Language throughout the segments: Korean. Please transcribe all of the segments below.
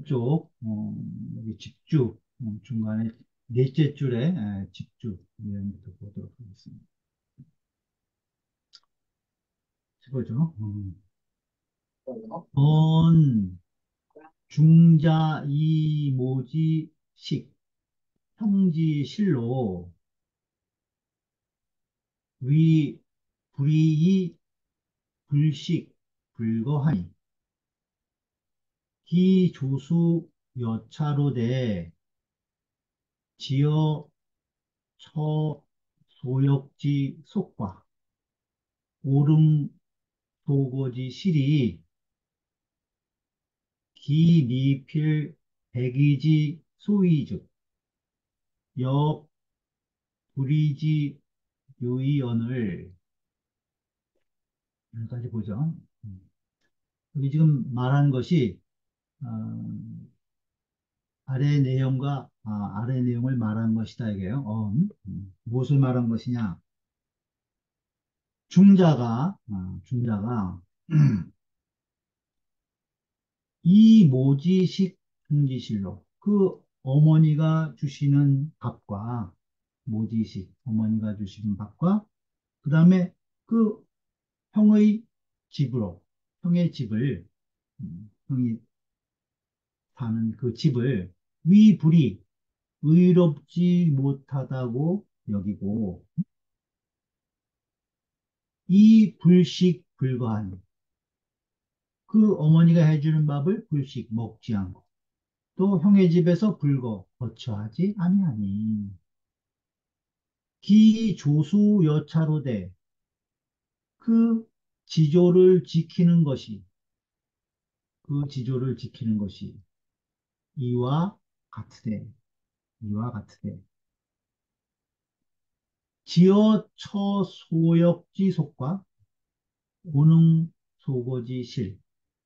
오른쪽 여기 집주 중간에 넷째 줄에 집주 내용부터 보도록 하겠습니다. 이거죠. 번 중자 이모지 식 형지실로 위 불이이 불식 불거하니 기조수 여차로되 지어 처 소역지 속과 오름 도고지 실이 기미필 백이지 소이즉 역 불이지 요이언을 여기까지 보죠. 여기 지금 말한 것이 어, 아래 내용을 말한 것이다 이게요. 무엇을 말한 것이냐? 중자가 이 모지식 형지실로 그 어머니가 주시는 밥과 모지식 어머니가 주시는 밥과 그 다음에 그 형의 형의 집을 형이 사는 그 집을 위불이 의롭지 못하다고 여기고 이 불식 불거한 그 어머니가 해주는 밥을 불식 먹지 않고 또 형의 집에서 거처하지 아니하니 기조수 여차로되 그 지조를 지키는 것이 그 지조를 지키는 것이 이와 같으되 이와 같으되 지어 처 소역지 속과 오능 소고지 실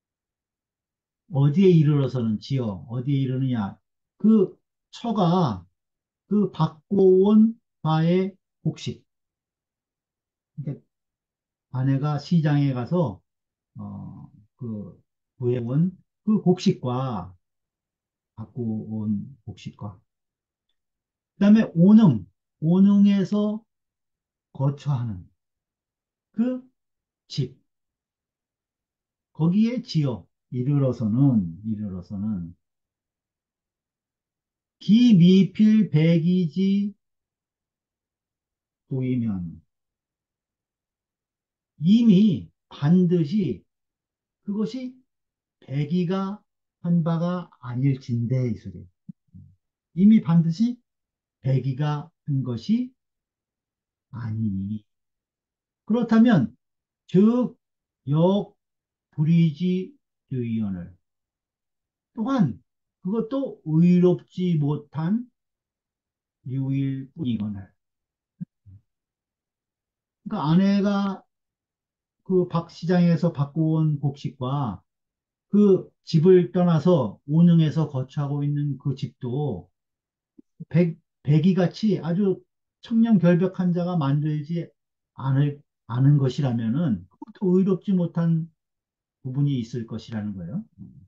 어디에 이르러서는 어디에 이르느냐 그 처가 그 받고 온 바의 곡식 그러니까 아내가 시장에 가서 그 구해온 그 곡식과 갖고 온 곡식과 그다음에 오능에서 거처하는 그 집, 거기에 지어 이르러서는 기미필 백이지 보이면 이미 반드시 그것이 백이가 한 바가 아닐진대 이 소리. 이미 반드시 백이가 한 것이 아니니. 그렇다면 즉 역 불이지 유의언을 또한 그것도 의롭지 못한 유일 뿐이거늘. 그러니까 아내가 그 박 시장에서 갖고 온 곡식과 그 집을 떠나서 오능에서 거처하고 있는 그 집도 백이같이 아주 청렴결백한 자가 만들지 않은 것이라면은 그것도 의롭지 못한 부분이 있을 것이라는 거예요.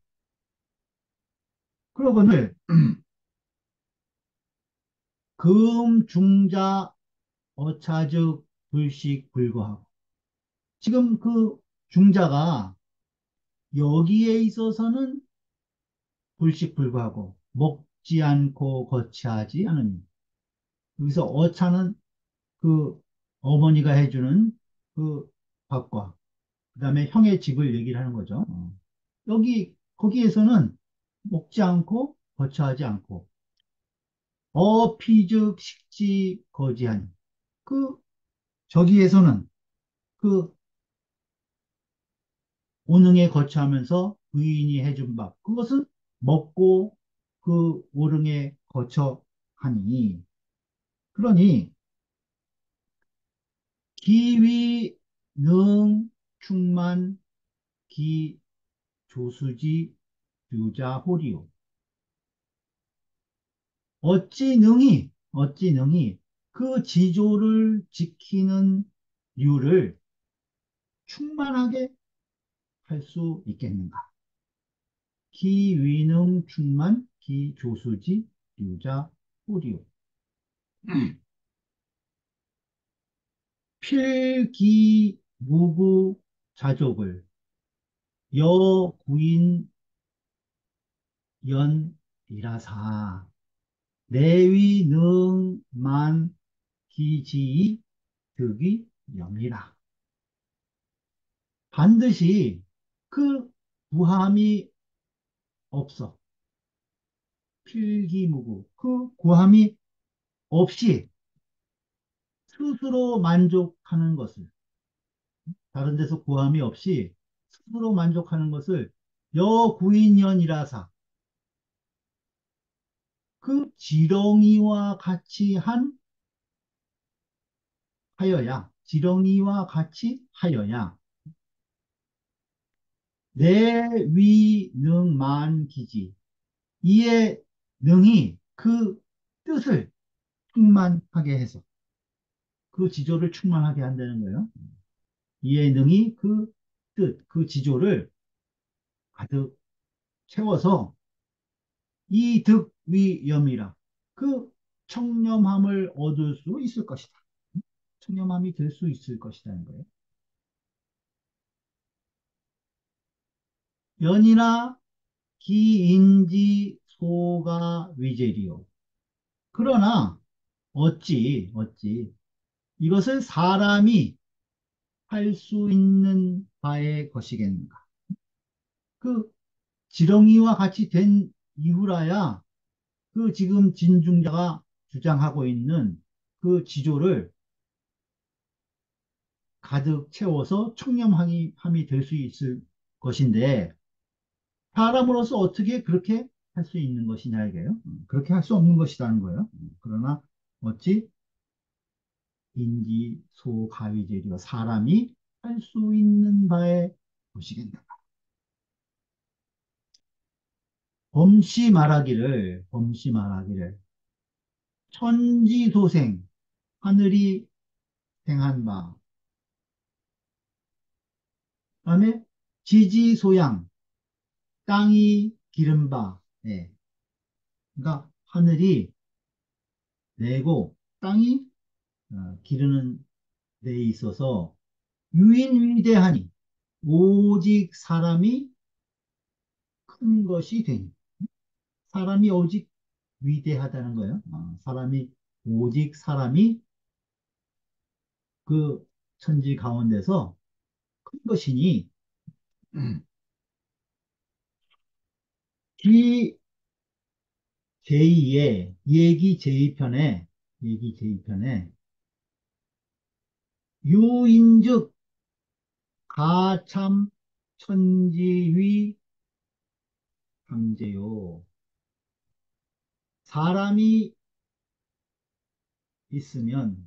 그러거늘 금중자 어차즉 불식 불거하고 지금 그 중자가 여기에 있어서는 불식불구하고 먹지 않고 거치하지 않으니 여기서 어차는 그 어머니가 해주는 그 밥과 그 다음에 형의 집을 얘기를 하는 거죠. 거기에서는 먹지 않고 거처하지 않고 어피즉 식지 거지하니 그 저기에서는 그 오능에 거처하면서 부인이 해준 밥 그것은 먹고 그 오능에 거처하니 그러니 기위 능 충만 기 조수지 유자호리요 어찌 능히 그 지조를 지키는 류를 충만하게 할 수 있겠는가? 기위능 충만 기조수지 유자 후리오. 필기무구 자족을 여구인 연이라사 내위능만 기지이 득이 영이라. 반드시 그 구함이 없어. 필기무구. 그 구함이 없이 스스로 만족하는 것을, 다른 데서 구함이 없이 스스로 만족하는 것을 여구인연이라사 그 지렁이와 같이 지렁이와 같이 하여야 내위능만기지 이의 능이 그 뜻을 충만하게 해서 그 지조를 충만하게 한다는 거예요. 이의 능이 그 뜻, 그 지조를 가득 채워서 이득위염이라 그 청렴함을 얻을 수 있을 것이다. 청렴함이 될 수 있을 것이라는 거예요. 연이나 기인지 소가 위제리요. 그러나 어찌 이것을 사람이 할 수 있는 바의 것이겠는가? 그 지렁이와 같이 된 이후라야 그 지금 진중자가 주장하고 있는 그 지조를 가득 채워서 청렴함이 될 수 있을 것인데 사람으로서 어떻게 그렇게 할 수 있는 것이냐 이게요. 그렇게 할 수 없는 것이라는 거예요. 그러나 어찌 인지 소가위제리와 사람이 할 수 있는 바에 것이겠는가. 범시 말하기를 천지소생 하늘이 생한 바 그다음에 지지소양 땅이 기른 바 예. 그러니까 하늘이 내고 땅이 기르는 데 있어서 유인위대하니 오직 사람이 큰 것이 되니 사람이 오직 위대하다는 거예요. 오직 사람이 그 천지 가운데서 큰 것이니 기 제2의 얘기 제2편에 유인즉 가참 천지위 강제요. 사람이 있으면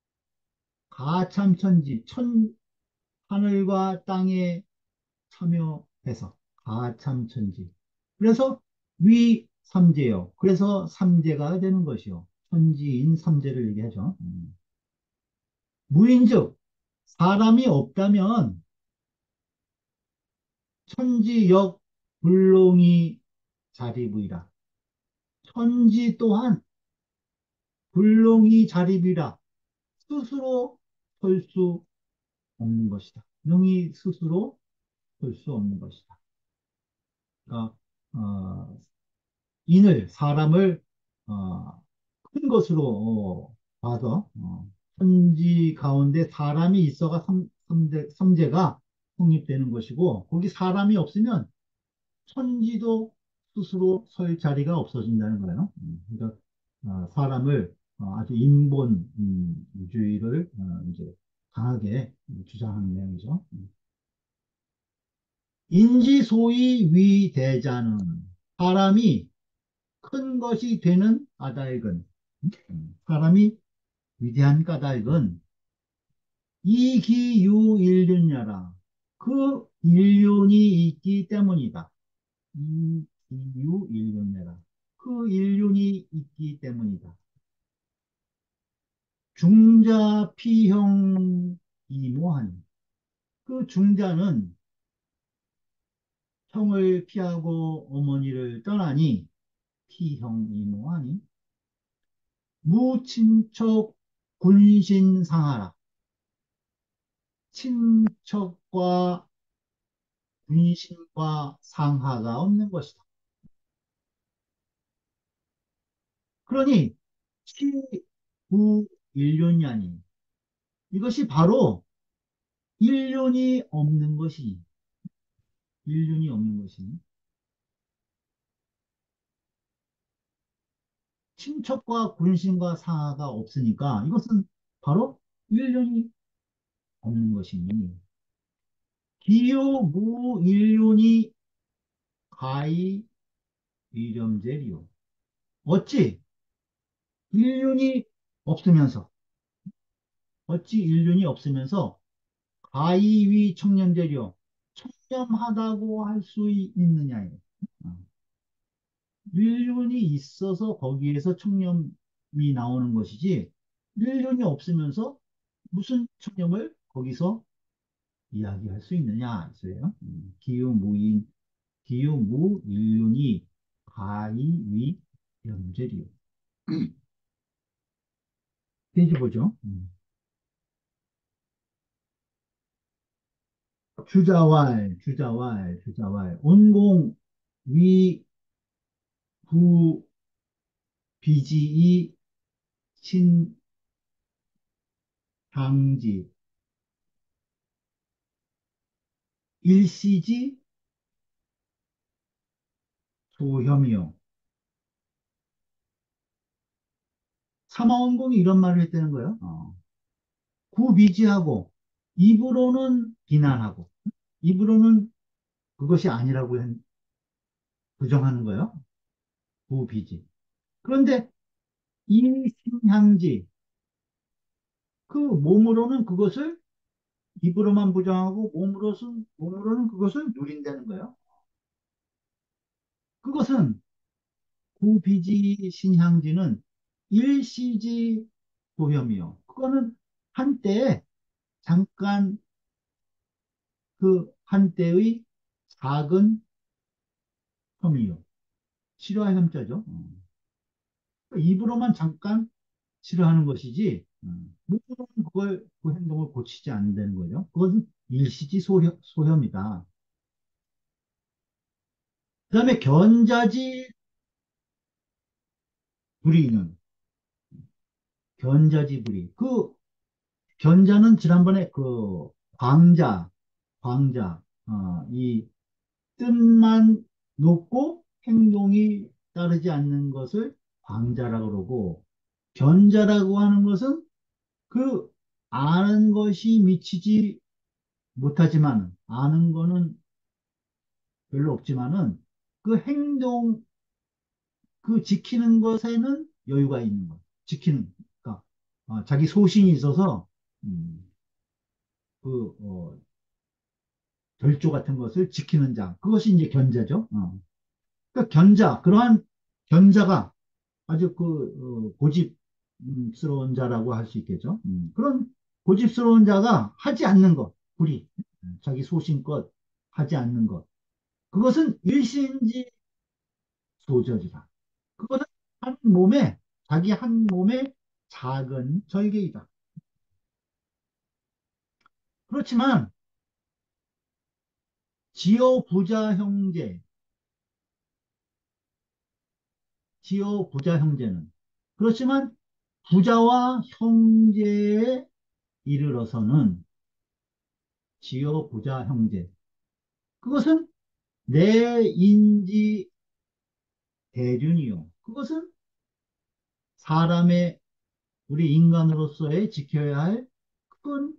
가참천지 하늘과 땅에 참여해서 가참천지 그래서 위삼재요. 그래서 삼재가 되는 것이요. 천지인 삼재를 얘기하죠. 무인즉 사람이 없다면 천지역 불롱이 자리부이라. 천지 또한 불롱이 자립이라 스스로 설 수 없는 것이다. 능히 스스로 설 수 없는 것이다. 그러니까 사람을 큰 것으로 봐서 천지 가운데 사람이 있어가 삼재가 성립되는 것이고 거기 사람이 없으면 천지도 스스로 설 자리가 없어진다는 거예요. 그러니까 사람을 아주 인본주의를 이제 강하게 주장하는 내용이죠. 인지소위 위대자는 사람이 큰 것이 되는 까닭은 사람이 위대한 까닭은 이기유일륜야라 그 일륜이 있기 때문이다. 이기유일륜야라 그 일륜이 있기 때문이다. 중자 피형 이모한 그 중자는 형을 피하고 어머니를 떠나니 피형이 뭐하니? 무친척 군신상하라. 친척과 군신과 상하가 없는 것이다. 그러니 치구일륜이 아니. 이것이 바로 일륜이 없는 것이 일륜이 없는 것이 친척과 군신과 상하가 없으니까 이것은 바로 일륜이 없는 것이니 기요무일륜이 가히 위렴제리요. 어찌 일륜이 없으면서 어찌 일륜이 없으면서 가히위 청렴제려 청렴하다고 할 수 있느냐요. 어. 일륜이 있어서 거기에서 청렴이 나오는 것이지 일륜이 없으면서 무슨 청렴을 거기서 이야기할 수 있느냐 있어요. 기요무인 기요무일륜이 가히위 염제리요. 페이지 보죠. 주자왈 온공 위 부 비지이 신향지 일시지 소혐이요. 사마원공이 이런 말을 했다는 거예요. 구비지하고 입으로는 비난하고 입으로는 그것이 아니라고 부정하는 거예요. 구비지. 그런데 이 신향지 그 몸으로는 그것을 입으로만 부정하고 몸으로는 그것을 누린다는 거예요. 그것은 구비지 신향지는 일시지 도혐이요. 그거는 한때 잠깐 그 한때의 작은 혐의요. 싫어할 혐자죠. 그러니까 입으로만 잠깐 싫어하는 것이지, 몸으로는 그 행동을 고치지 않는다는 거죠. 그것은 일시지 소혐이다. 그 다음에 견자지 불이는, 견자지 불이. 그 견자는 지난번에 그 광자, 이 뜻만 놓고 행동이 따르지 않는 것을 광자라고 그러고, 견자라고 하는 것은 그 아는 것이 미치지 못하지만, 아는 거는 별로 없지만은, 그 행동, 그 지키는 것에는 여유가 있는 것. 그러니까, 자기 소신이 있어서, 음, 그, 절조 같은 것을 지키는 자. 그것이 이제 견자죠. 그러니까 그러한 견자가 아주 고집스러운 자라고 할 수 있겠죠. 그런 고집스러운 자가 하지 않는 것, 불이, 자기 소신껏 하지 않는 것. 그것은 일신지 소절이다. 그것은 자기 한 몸의 작은 절개이다. 그렇지만, 지어 부자 형제, 지어 부자 형제는, 그렇지만, 부자와 형제에 이르러서는, 지어 부자 형제, 그것은 내인지 대륜이요. 그것은 사람의, 우리 인간으로서의 지켜야 할 큰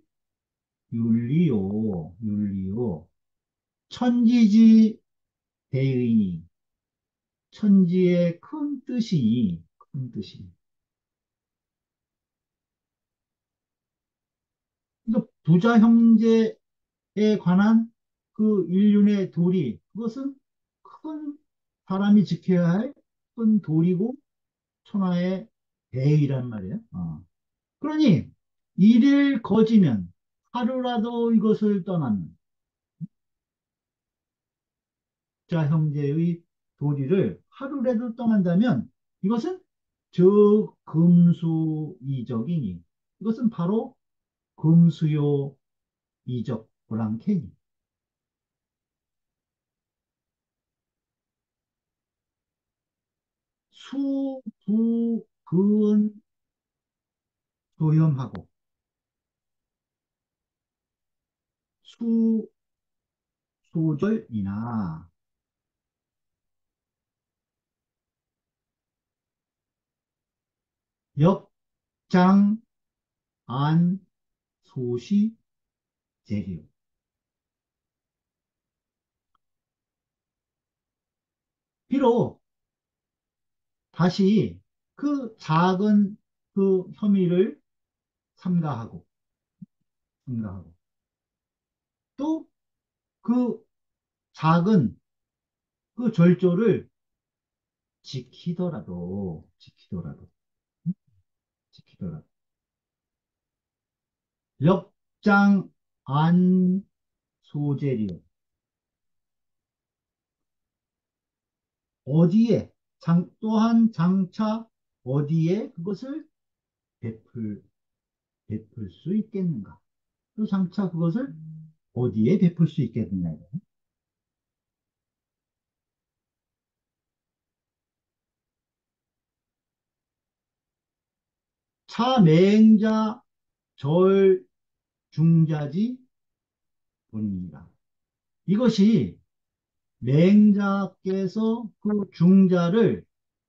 윤리요. 천지지 대의니, 천지의 큰 뜻이. 그러니까 부자 형제에 관한 그 인륜의 도리, 그것은 큰 사람이 지켜야 할 큰 도리고 천하의 대의란 말이에요. 그러니 일일 거지면, 하루라도 이것을 떠나면 자 형제의 도리를 하루라도 떠난다면 이것은 저금수이적이니 이것은 바로 금수요 이적 불황캐니 수, 부, 근, 조염하고 수, 소절이나 역, 장, 안, 소시, 재료. 비록 다시 그 작은 그 혐의를 삼가하고, 삼가하고 또 그 작은 그 절조를 지키더라도 역장 안 소재리요. 어디에 또한 장차 어디에 그것을 베풀 베풀 수 있겠는가? 또 장차 그것을 어디에 베풀 수 있겠느냐? 차맹자 절 중자지 본이라. 이것이 맹자께서 그 중자를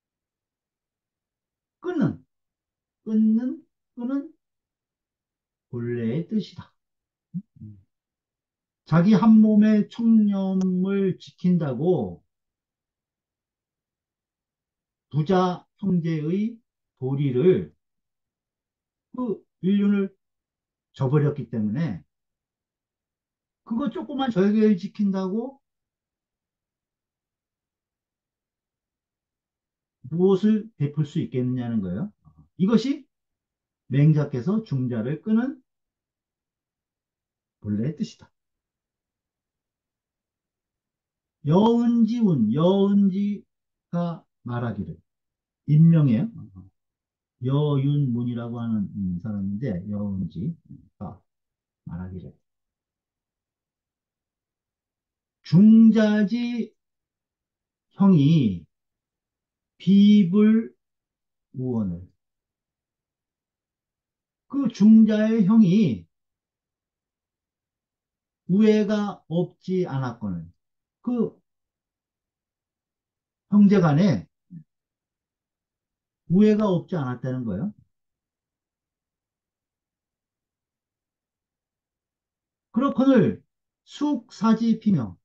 끊는 끊는 본래의 뜻이다. 자기 한 몸의 청렴을 지킨다고 부자 형제의 도리를 그 인륜을 저버렸기 때문에 그거 조그만 절개를 지킨다고 무엇을 베풀 수 있겠느냐는 거예요. 이것이 맹자께서 중자를 끄는 본래의 뜻이다. 여은지가 말하기를 인명이에요. 여윤문이라고 하는 사람인데 여은지가 말하기를 중자지 형이 비불 우원을 그 중자의 형이 우애가 없지 않았거늘 그 형제간에 우애가 없지 않았다는 거예요. 그렇거늘 숙사지 피명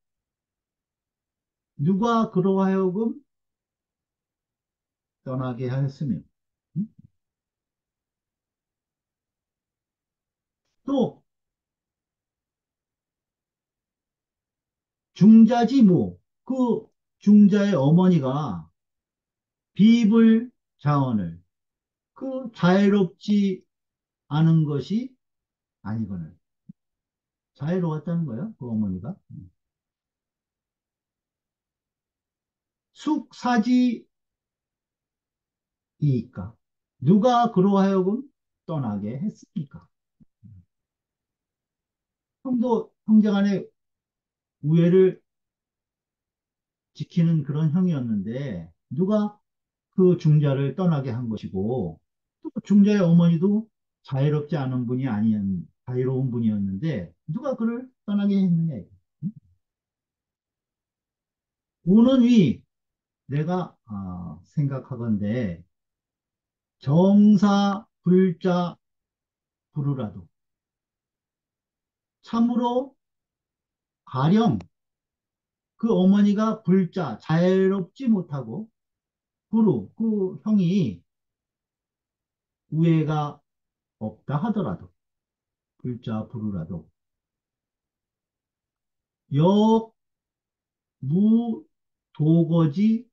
누가 그러하여금 떠나게 하였으며 음? 또 중자지모 그 중자의 어머니가 비불 자언을 그 자애롭지 않은 것이 아니거늘 자애로웠다는 거예요. 그 어머니가 숙사지이까 누가 그러하여금 떠나게 했습니까? 형제간의 우애를 지키는 그런 형이었는데 누가 그 중자를 떠나게 한 것이고 또 중자의 어머니도 자유롭지 않은 분이 아니었 자유로운 분이었는데 누가 그를 떠나게 했느냐. 우는 위 내가 생각하건대 정사 불자 부르라도 참으로 가령 그 어머니가 불자 자유롭지 못하고 부르 그 형이 우애가 없다 하더라도 불자 부르라도 역무도거지이니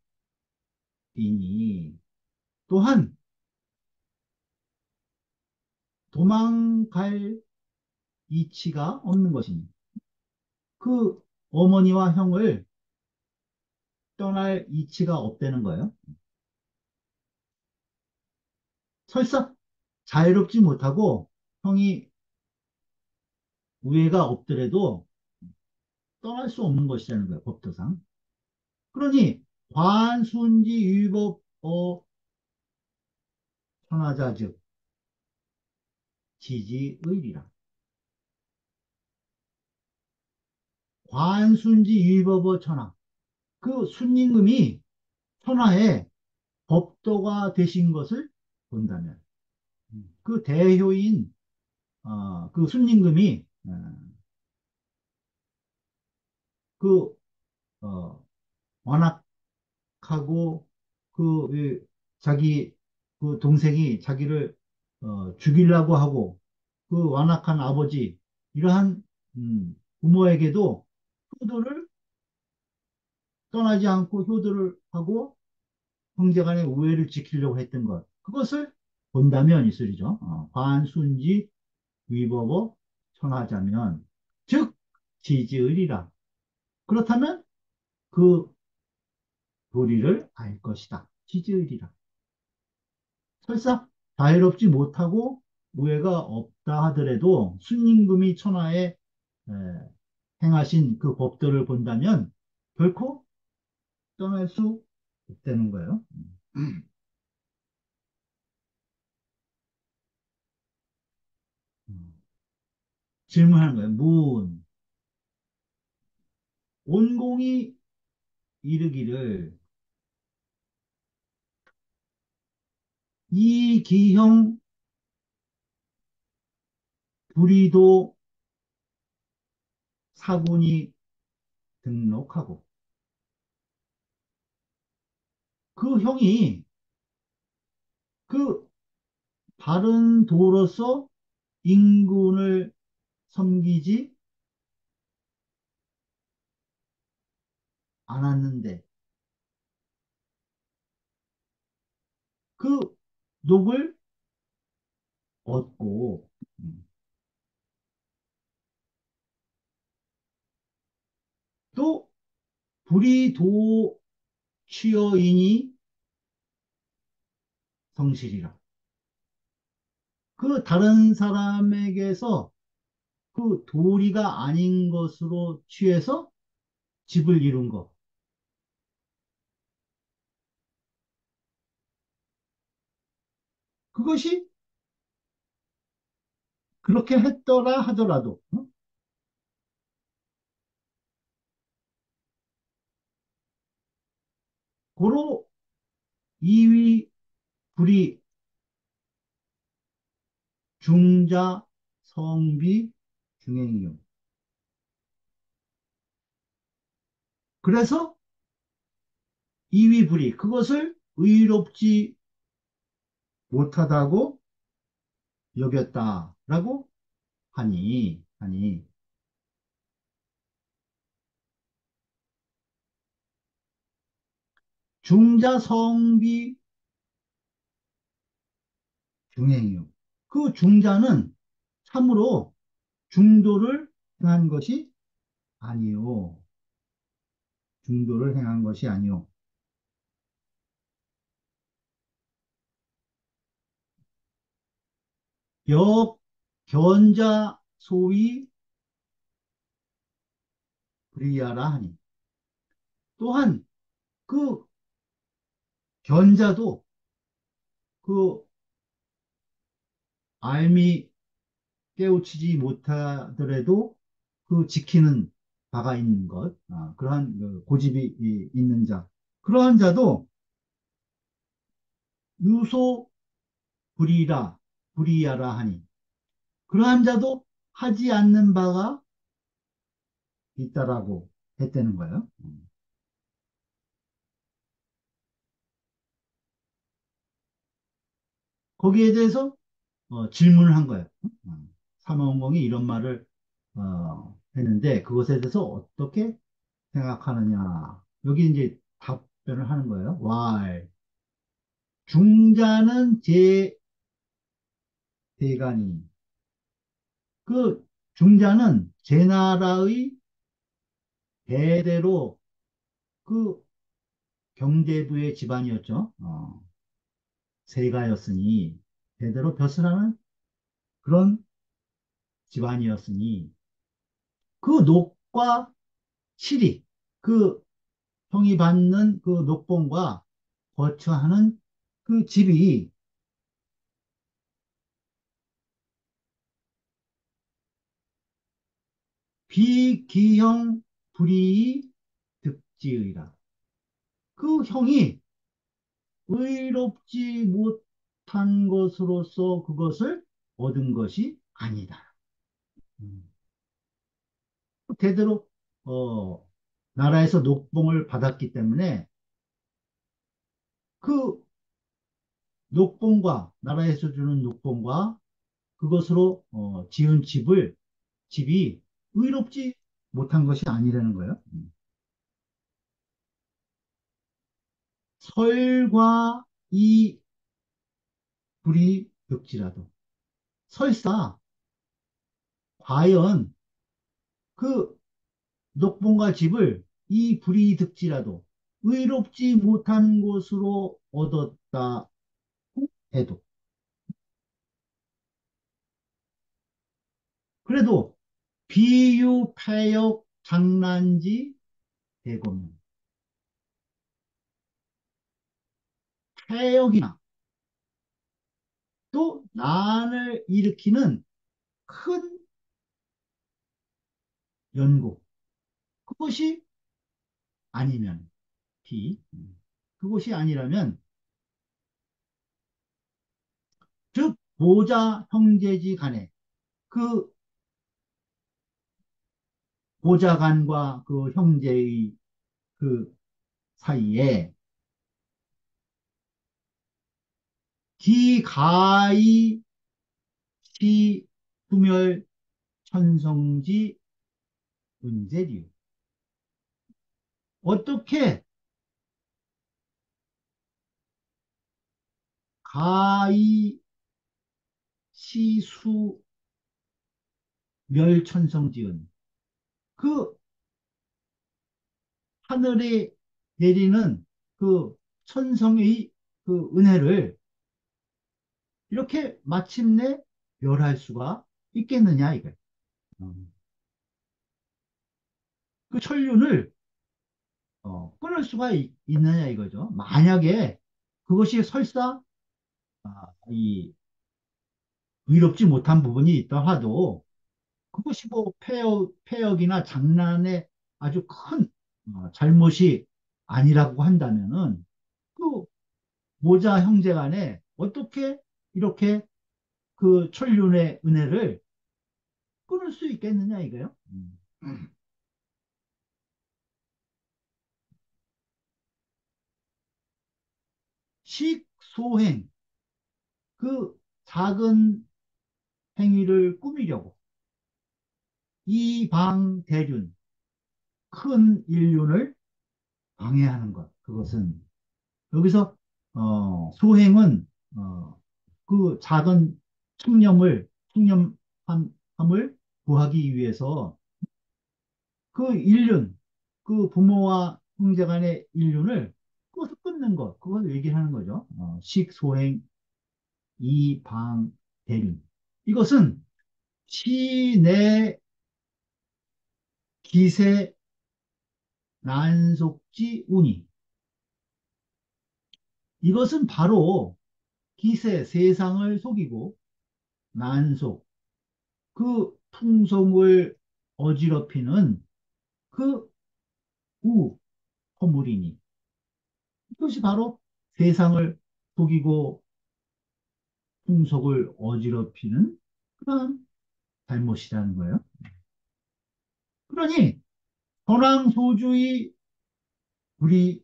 또한 도망갈 이치가 없는 것이니 그 어머니와 형을 떠날 이치가 없다는 거예요. 설사 자유롭지 못하고 형이 우애가 없더라도 떠날 수 없는 것이라는 거예요, 법도상. 그러니 관순지 위법 천하자 즉 지지의리라. 관순지 위법어 천하. 그 순임금이 천하의 법도가 되신 것을 본다면 그 대효인 그 순임금이 그 어, 완악하고 그 자기 그 동생이 자기를 죽이려고 하고 그 완악한 아버지 이러한 부모에게도 효도를 떠나지 않고 효도를 하고 형제간의 우애를 지키려고 했던 것 그것을 본다면 이 소리죠. 관순지 위법어 천하자면 즉 지지의리라. 그렇다면 그 도리를 알 것이다. 지지의리라. 설사 자유롭지 못하고 우애가 없다 하더라도 순임금이 천하에 행하신 그 법도를 본다면 결코 떠날 수 없다는 거예요. 질문하는 거예요. 문 온공이 이르기를 이기형 불의도 사군이 등록하고 그 형이 그 바른 도로서 인군을 섬기지 않았는데 그 녹을 얻고 음, 또 불의도취여이니 성실이라. 그 다른 사람에게서 그 도리가 아닌 것으로 취해서 집을 이룬 것. 그것이 그렇게 했더라 하더라도 고로 이위 불이 중자 성비 중행이요. 그래서 이위 불이 그것을 의롭지 못하다고 여겼다라고 하니 중자 성비 중행이요. 그 중자는 참으로 중도를 행한 것이 아니요. 중도를 행한 것이 아니요. 역 견자 소위 불이하라 하니. 또한 그 견자도 그 알미 깨우치지 못하더라도 그 지키는 바가 있는 것, 그러한 그 고집이 있는 자. 그러한 자도 유소 불이라, 불이하라 하니. 그러한 자도 하지 않는 바가 있다라고 했다는 거예요. 거기에 대해서 질문을 한 거예요. 사마원공이 이런 말을 했는데 그것에 대해서 어떻게 생각하느냐. 여기 이제 답변을 하는 거예요. Why? 중자는 제 대간이 그 중자는 제 나라의 대대로 그 경대부의 집안이었죠. 세가였으니 대대로 벼슬하는 그런 집안이었으니 그 녹과 실이 그 형이 받는 그 녹봉과 거처하는 그 집이 비기형 불이의 득지의라. 그 형이 의롭지 못한 것으로서 그것을 얻은 것이 아니다. 음. 대대로 어, 나라에서 녹봉을 받았기 때문에 그 녹봉과 나라에서 주는 녹봉과 그것으로 지은 집이 의롭지 못한 것이 아니라는 거예요. 설과 이 불이 득지라도 설사 과연 그 녹봉과 집을 이 불이 득지라도 의롭지 못한 것으로 얻었다 해도 그래도 비유패역 장난지 대고면 패역이나 또 난을 일으키는 큰 연고 그것이 아니면 비 그것이 아니라면 즉 보자 형제지 간에 그 보좌관과 그 형제의 그 사이에 기가이 시 구멸 천성지 은재류 어떻게 가이 시수 멸천성지은 그 하늘에 내리는 그 천성의 그 은혜를 이렇게 마침내 멸할 수가 있겠느냐 이거예요. 음. 그 천륜을 끊을 수가 있느냐 이거죠. 만약에 그것이 설사 이 의롭지 못한 부분이 있다 하도 그것이 뭐 폐역이나 장난의 아주 큰 잘못이 아니라고 한다면은 그 모자 형제 간에 어떻게 이렇게 그 천륜의 은혜를 끊을 수 있겠느냐 이거요. 식소행 그 작은 행위를 꾸미려고 이방대륜 큰 인륜을 방해하는 것 그것은 여기서 소행은 그 작은 청렴함을 구하기 위해서 그 인륜 그 부모와 형제 간의 인륜을 그것을 끊는 것 그것을 얘기하는 거죠. 식소행 이방대륜 이것은 시내 기세 난속지 운이 이것은 바로 기세 세상을 속이고 난속 그 풍속을 어지럽히는 그 허물이니 이것이 바로 세상을 속이고 풍속을 어지럽히는 그러한 잘못이라는 거예요. 그러니 선왕소주의 우리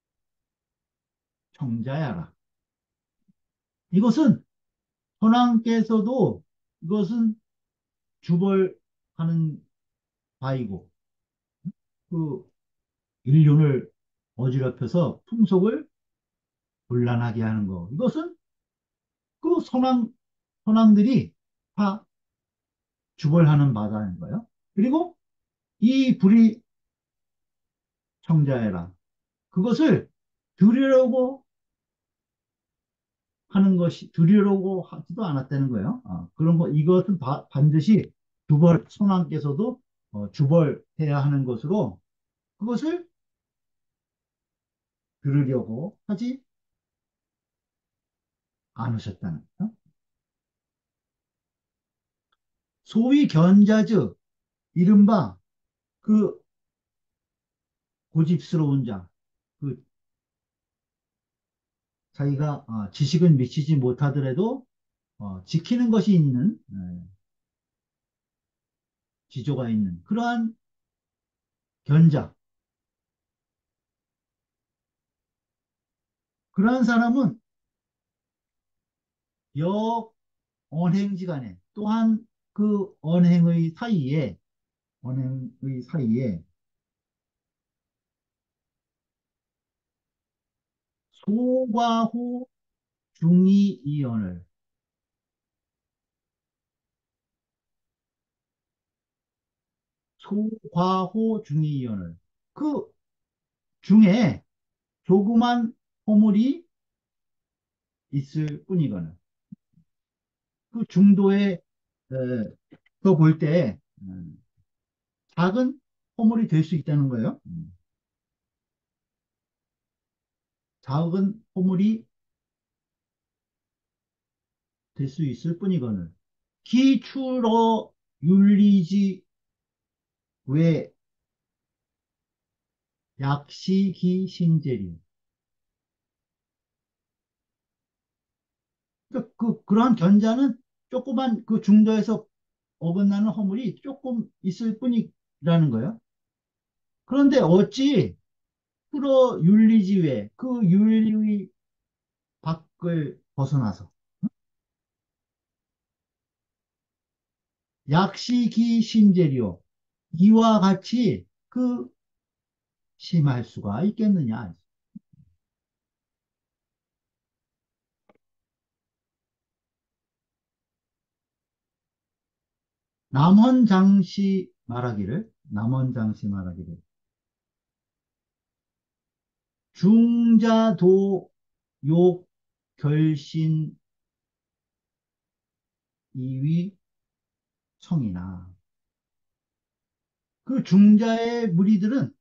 청자야라. 이것은 선왕께서도 이것은 주벌하는 바이고 그 인륜을 어지럽혀서 풍속을 곤란하게 하는 거. 이것은 그 선왕들이 다 주벌하는 바다는 거예요. 그리고 이 불이 청자애라. 그것을 들으려고 하는 것이, 들으려고 하지도 않았다는 거예요. 그런 거, 이것은 반드시 주벌, 손왕께서도 주벌해야 하는 것으로 그것을 들으려고 하지 않으셨다는 거예요. 소위 견자즉, 이른바 그 고집스러운 자, 그 자기가 지식은 미치지 못하더라도 지키는 것이 있는, 지조가 있는 그러한 견자, 그러한 사람은 역 언행지간에 또한 그 언행의 사이에 소과호 중이이언을, 소과호 중이이언을, 그 중에 조그만 허물이 있을 뿐이거늘, 그 중도에 볼 때 작은 허물이 될 수 있다는 거예요. 작은 허물이 될 수 있을 뿐이거늘 기출어 윤리지 왜 약시기 신제리. 그러한 견자는 조그만 그 중도에서 어긋나는 허물이 조금 있을 뿐이라는 거예요. 그런데 어찌 풀어 윤리지회 그 윤리 밖을 벗어나서 약시기 신제리요 이와 같이 그 심할 수가 있겠느냐. 남원장씨 말하기를 중자도 욕 결신 이위 청이나, 그 중자의 무리들은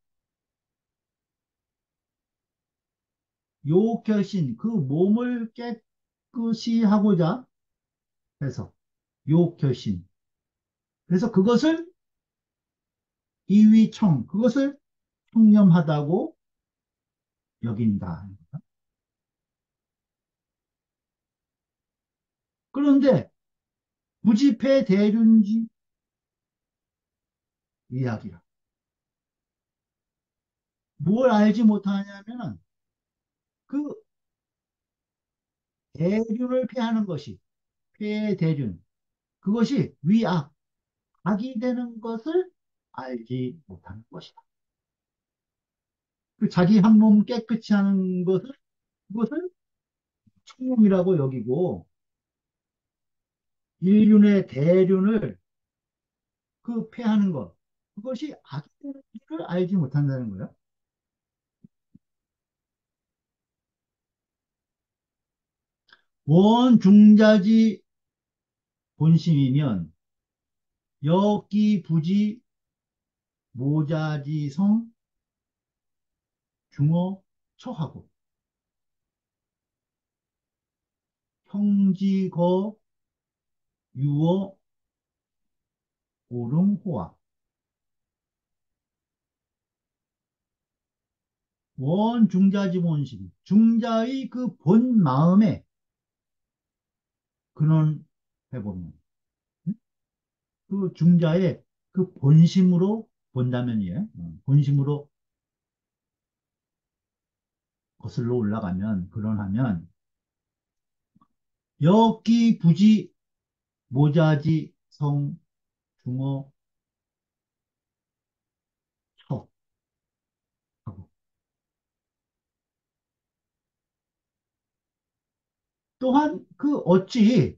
욕 결신 그 몸을 깨끗이 하고자 해서 욕 결신, 그래서 그것을 이위청, 그것을 청렴하다고 여긴다. 그런데 무지패 대륜지 이야기라. 뭘 알지 못하냐면은 그 대륜을 피하는 것이, 폐대륜, 그것이 위악, 악이 되는 것을 알지 못하는 것이다. 그 자기 한 몸 깨끗이 하는 그것을 청렴이라고 여기고, 인륜의 대륜을 그 폐하는 것, 그것이 악이 되는 줄 알지 못한다는 거예요. 원중자지 본심이면 여기부지 모자지성 중어 처하고 형지거 유어 오름호화. 원중자지 본심, 중자의 그 본 마음에 근원해보면, 그 중자의 그 본심으로 본다면이에요. 본심으로 거슬러 올라가면, 근원하면 여기 부지 모자지 성 중어 처하고, 또한 그 어찌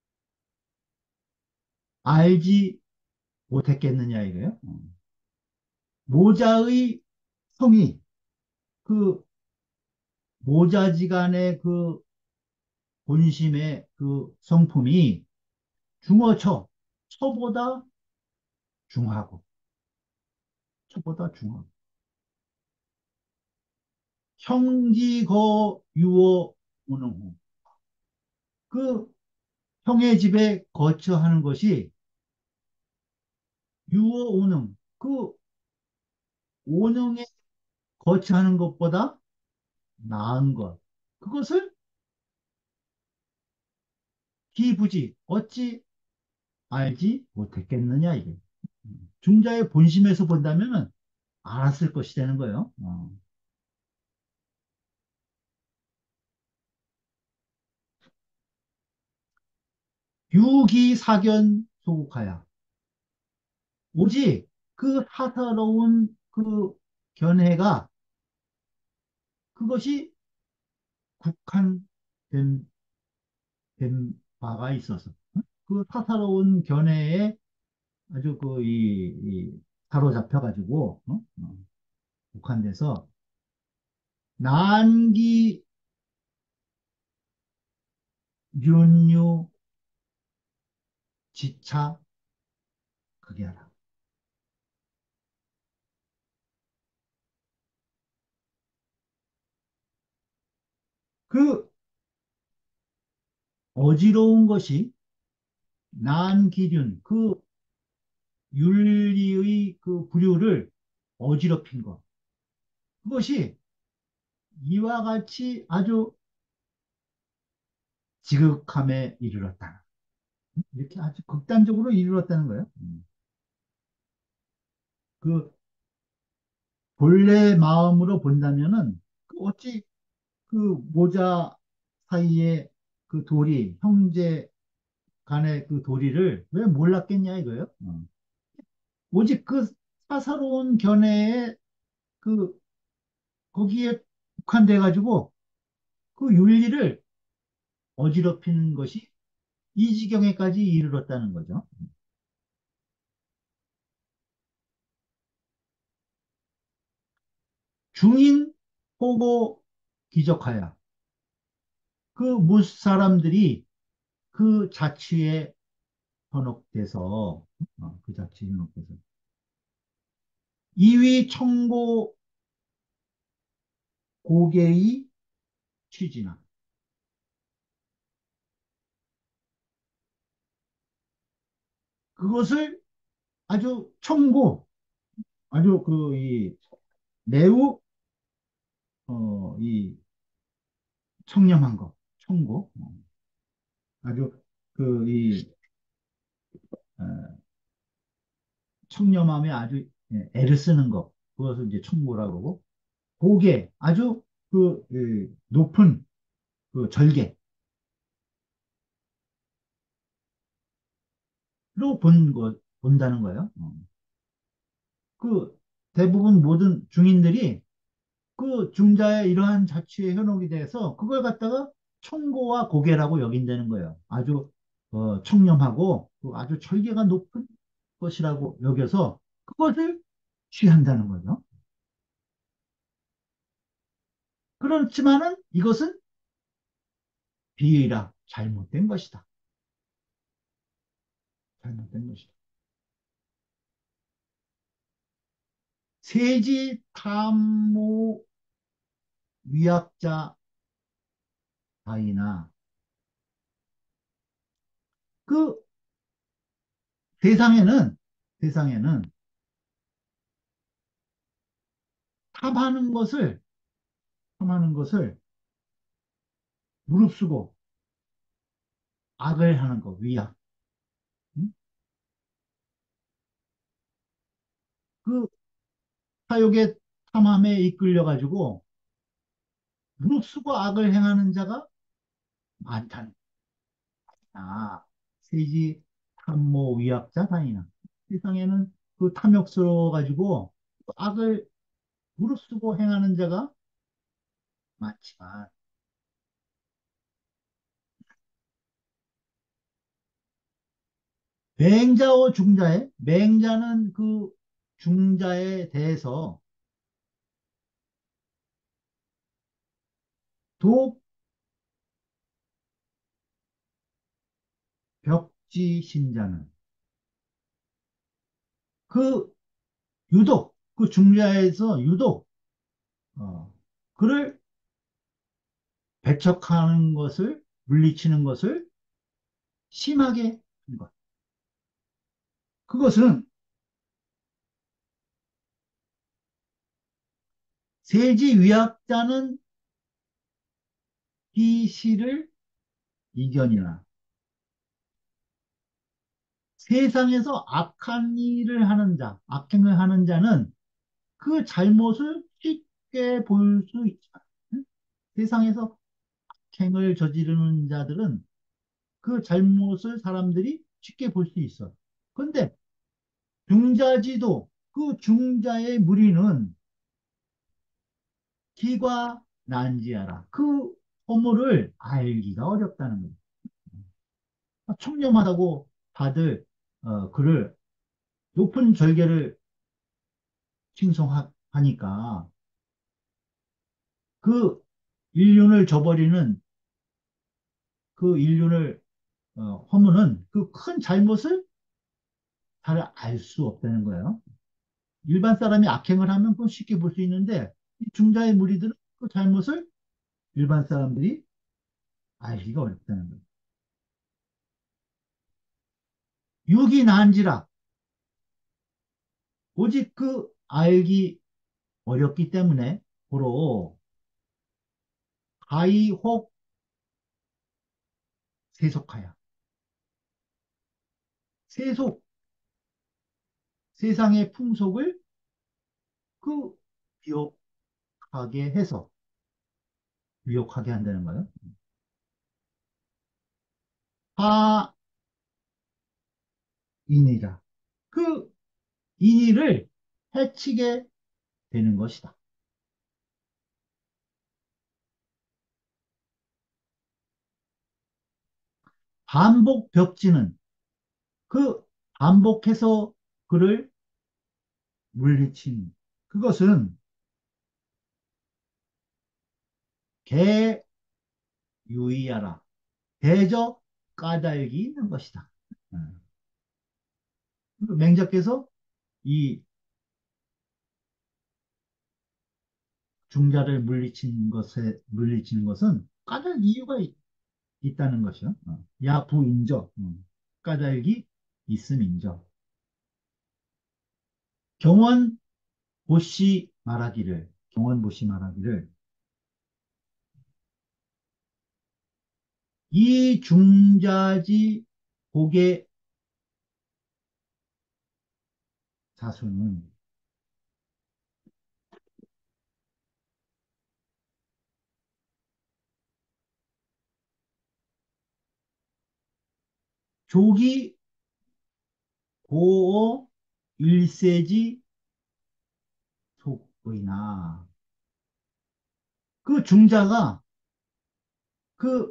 알지 못했겠느냐 이거예요. 모자의 성이 그 모자지간의 그 본심의 그 성품이 중어처, 처보다 중하고, 처보다 중하고. 형지거 유어 운흥후. 그 형의 집에 거처하는 것이 유어 운흥, 그 운흥에 거처하는 것보다 나은 것. 그것을 기부지 어찌 알지 못했겠느냐 이게. 중자의 본심에서 본다면은 알았을 것이 되는 거예요. 유기사견 소국하야. 오직 그 사사로운 그 견해가 그것이 국한된 된 바가 있어서 그 사사로운 견해에 아주 사로잡혀 가지고 국한돼서 난기 윤유 지차 그게 하라. 그 어지러운 것이 난기륜 그 윤리의 그 부류를 어지럽힌 것 그것이 이와 같이 아주 지극함에 이르렀다. 이렇게 아주 극단적으로 이르렀다는 거예요. 그 본래 마음으로 본다면은 그 어찌 그 모자 사이에 그 도리, 형제 간의 그 도리를 왜 몰랐겠냐 이거예요. 오직 그 사사로운 견해에 그 거기에 국한돼 가지고 그 윤리를 어지럽히는 것이 이 지경에까지 이르렀다는 거죠. 중인 호고 기적하야. 그 무사람들이 그 자취에 현혹돼서 그 자취에 현혹돼서 이위 청고 고개의 취지나 그것을 아주 청고 아주 매우 이 청렴한 거 청고 아주 그이 청렴함에 아주 애를 쓰는 거 그것을 이제 청고라고 그러고 고개 아주 높은 그 절개로 본다는 거예요. 그 대부분 모든 중인들이 그 중자의 이러한 자취에 현혹이 돼서 그걸 갖다가 청고와 고개라고 여긴다는 거예요. 아주 청렴하고 그 아주 절개가 높은 것이라고 여겨서 그것을 취한다는 거죠. 그렇지만은 이것은 비의라 잘못된 것이다. 잘못된 것이다. 세지 탐모 위학자 아이나 그 세상에는 탐하는 것을 탐하는 것을 무릅쓰고 악을 하는 거 위약 응? 그 사욕의 탐함에 이끌려 가지고 무릅쓰고 악을 행하는 자가 많다는 거야. 세지 탐모 위약자 다이나 세상에는 그 탐욕스러워 가지고 악을 무릅쓰고 행하는 자가 많지만 맹자와 중자의 맹자는 그 중자에 대해서 독벽지신자는 그 유독 그 중자에서 유독 어, 그를 배척하는 것을 물리치는 것을 심하게 한 것. 그것은 세지위압자는 희시를 이견이나 세상에서 악한 일을 하는 자, 악행을 하는 자는 그 잘못을 쉽게 볼 수 있다. 응? 세상에서 악행을 저지르는 자들은 그 잘못을 사람들이 쉽게 볼 수 있어. 그런데 중자지도 그 중자의 무리는 기과 난지하라. 그 허물을 알기가 어렵다는 거예요. 청렴하다고 다들 그를 높은 절개를 칭송하니까 그 인륜을 저버리는 그 인륜을 허무는 그 큰 잘못을 잘 알 수 없다는 거예요. 일반 사람이 악행을 하면 그건 쉽게 볼 수 있는데 이 중자의 무리들은 그 잘못을 일반 사람들이 알기가 어렵다는 거예요. 육이 난지라 오직 그 알기 어렵기 때문에 고로 가이혹 세속하여 세속 세상의 풍속을 그 미혹하게 해서 미혹하게 한다는 거예요. 하인이라 그 인의를 해치게 되는 것이다. 반복 벽지는 그 반복해서 그를 물리친 그것은 개유의하라 대적 까닭이 있는 것이다. 맹자께서 이 중자를 물리치는 것은 까닭 이유가 있다는 것이요. 야부인저 까닭이 있음인저. 경원보시 말하기를 이 중자지 복의 자손은 조기 고어 일세지 속의나 그 중자가 그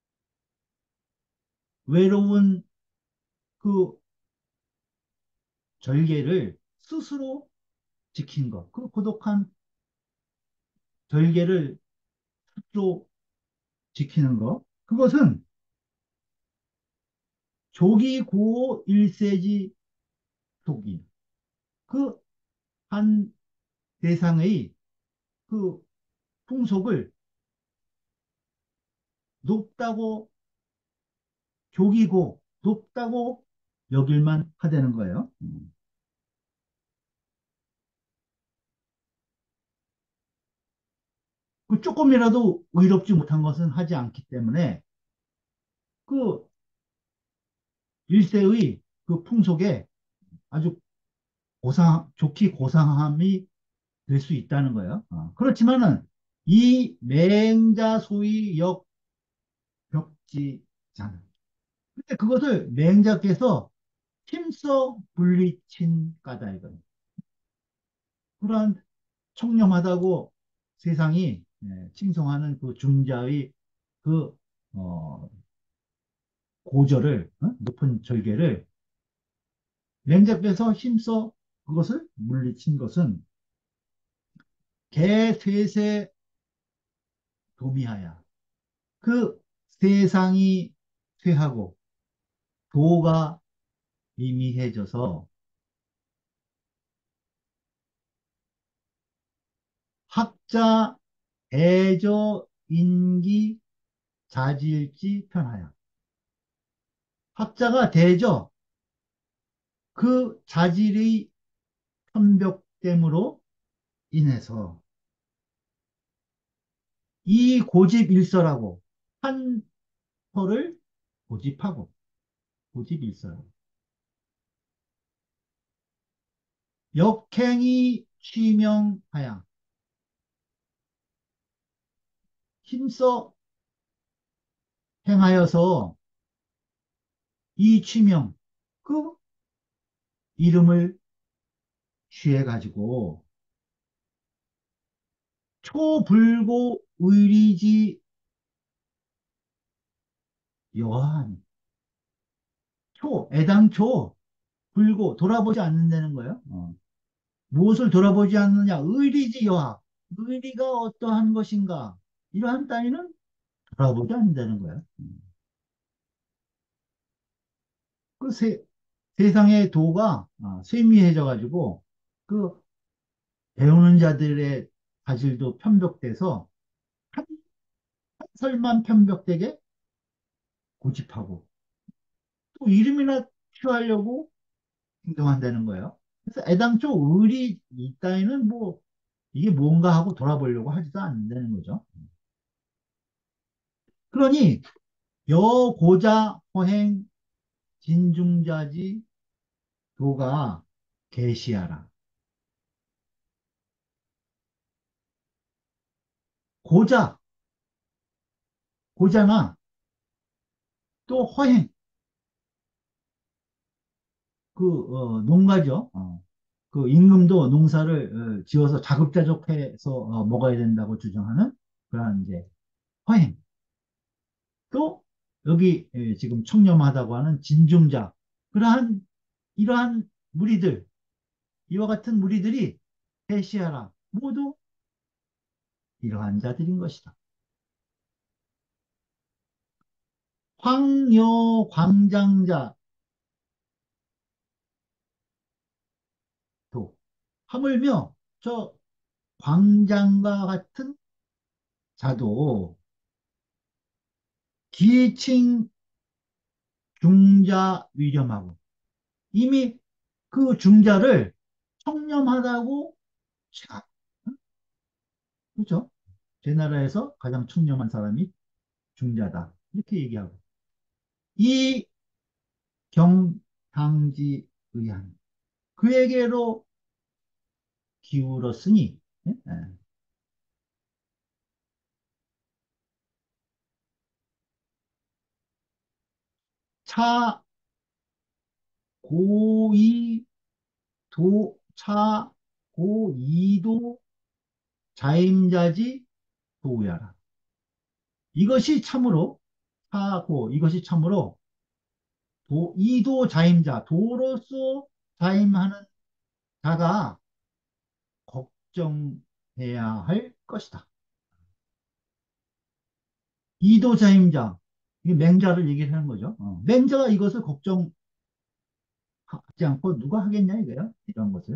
외로운 그 절개를 스스로 지킨 것, 그 고독한 절개를 스스로 지키는 것, 그것은 조기 고어 일세지 속이 그 한 대상의 그 풍속을 높다고 교기고 높다고 여길만 하다는 거예요. 그 조금이라도 의롭지 못한 것은 하지 않기 때문에 그 일세의 그 풍속에 아주 좋게 고상함이 될 수 있다는 거예요. 그렇지만은 이 맹자 소위 역벽지잖아. 근데 그것을 맹자께서 힘써 분리친 까다 이거예요. 그러한 청렴하다고 세상이 칭송하는 그 중자의 그 어, 고절을 높은 절개를 맹자께서 힘써 그것을 물리친 것은 개쇠세 도미하야. 그 세상이 쇠하고 도가 미미해져서 학자 대저 인기 자질지 편하야. 학자가 대저 그 자질의 편벽됨으로 인해서 이 고집일서라고 한 터를 고집하고 고집일서라고 역행이 취명하야 힘써 행하여서 이 취명 그 이름을 취해가지고 초불고 의리지 여한 애당초 불고 돌아보지 않는다는 거예요. 무엇을 돌아보지 않느냐? 의리지 여하. 의리가 어떠한 것인가? 이러한 따위는 돌아보지 않는다는 거예요. 그 세상의 도가 쇠미해져 가지고 그 배우는 자들의 자질도 편벽돼서 한 설만 편벽되게 고집하고 또 이름이나 취하려고 행동한다는 거예요. 그래서 애당초 의리 이따위는 뭐 이게 뭔가 하고 돌아보려고 하지도 않는다는 거죠. 그러니 여고자 허행 진중자지 도가 계시하라. 고자, 고자나 또 허행, 농가죠. 그 임금도 농사를 지어서 자급자족해서 먹어야 된다고 주장하는 그러한 이제 허행. 또 여기 지금 청렴하다고 하는 진중자. 그러한 이러한 무리들, 이와 같은 무리들이 해시하라. 모두 이러한 자들인 것이다. 황여 광장자도 하물며 저 광장과 같은 자도 기칭 중자 위렴하고 이미 그 중자를 청렴하다고 생각, 그렇죠? 제 나라에서 가장 청렴한 사람이 중자다. 이렇게 얘기하고 이 경당지 의한 그에게로 기울었으니 예? 차 고이 차 고이도 자임자지 도우야라. 이것이 참으로 차고 이것이 참으로 이도 자임자 도로서 자임하는 자가 걱정해야 할 것이다. 이도 자임자 이 맹자를 얘기하는 거죠. 맹자가 이것을 걱정하지 않고 누가 하겠냐 이거야 이런 것을.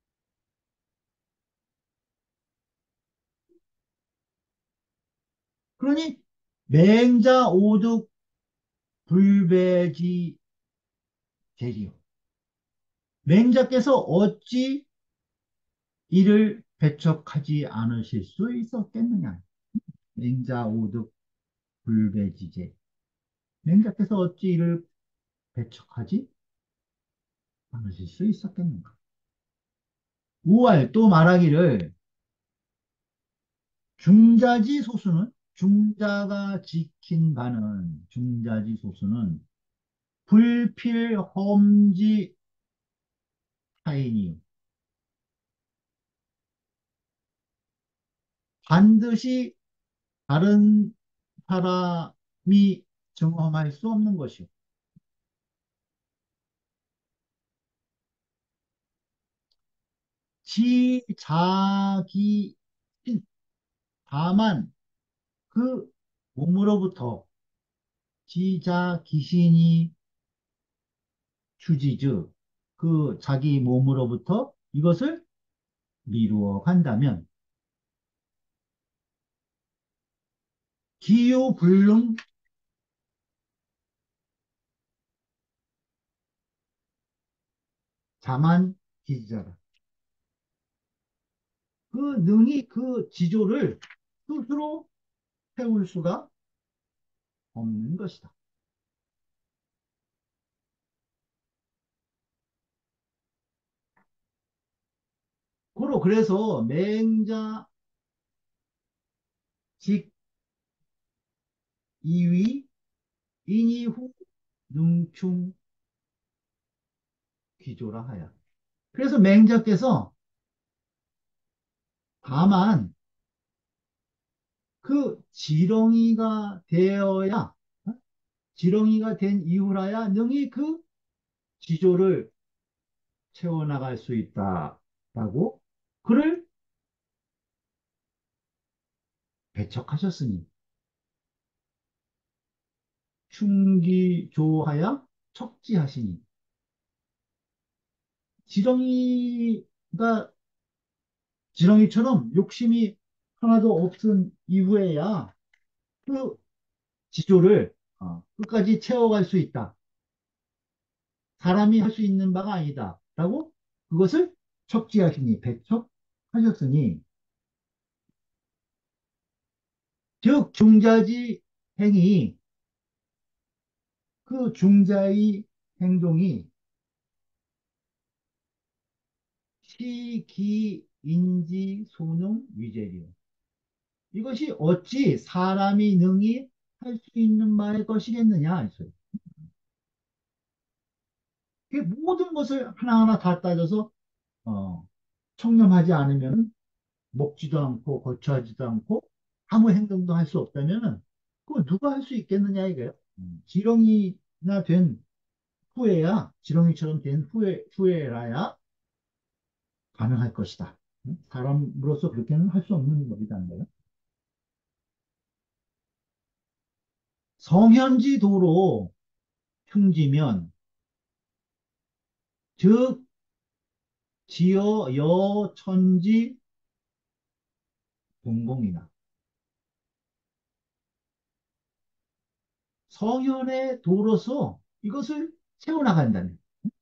그러니 맹자 오득 불배지 재리요. 맹자께서 어찌 이를 배척하지 않으실 수 있었겠느냐. 맹자 오득 불배지제. 맹자께서 어찌 이를 배척하지 않으실 수 있었겠는가. 우알 또 말하기를 중자지 소수는 중자가 지킨 바는 중자지 소수는 불필험지 타인이요. 반드시 다른 사람이 경험할 수 없는 것이요. 지 자기 신. 다만 그 몸으로부터 기자 귀신이 주지즈 그 자기 몸으로부터 이것을 미루어 간다면 기유불능 자만 기지자라. 그 능이 그 지조를 스스로 세울 수가 없는 것이다. 고로 그래서 맹자 직 이위 인이후 능충 기조라 하야. 그래서 맹자께서 다만 그 지렁이가 되어야 어? 지렁이가 된 이후라야 능히 그 지조를 채워나갈 수 있다라고 그를 배척하셨으니 충기조하야 척지하시니 지렁이가 지렁이처럼 욕심이 하나도 없은 이후에야 그 지조를 끝까지 채워갈 수 있다. 사람이 할 수 있는 바가 아니다. 라고 그것을 척지하시니 배척하셨으니 즉 중자지 행위 그 중자의 행동이 시기인지 소능 위재리요. 이것이 어찌 사람이 능히 할 수 있는 말의 것이겠느냐 했어요. 그 모든 것을 하나하나 다 따져서 어, 청렴하지 않으면 먹지도 않고 거처하지도 않고 아무 행동도 할 수 없다면은 그거 누가 할 수 있겠느냐 이거예요. 지렁이나 된 후에야 지렁이처럼 된 후에라야 가능할 것이다. 사람으로서 그렇게는 할 수 없는 법이라는 거예요. 성현지 도로 흉지면 즉 지어 여천지 동공이나 성현의 도로서 이것을 채워나간다면